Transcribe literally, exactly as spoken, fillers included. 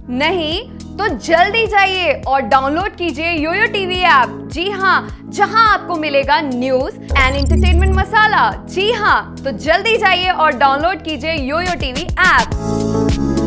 नहीं तो जल्दी जाइए और डाउनलोड कीजिए योयो टीवी ऐप। जी हाँ, जहां आपको मिलेगा न्यूज एंड एंटरटेनमेंट मसाला। जी हाँ, तो जल्दी जाइए और डाउनलोड कीजिए योयो टीवी ऐप।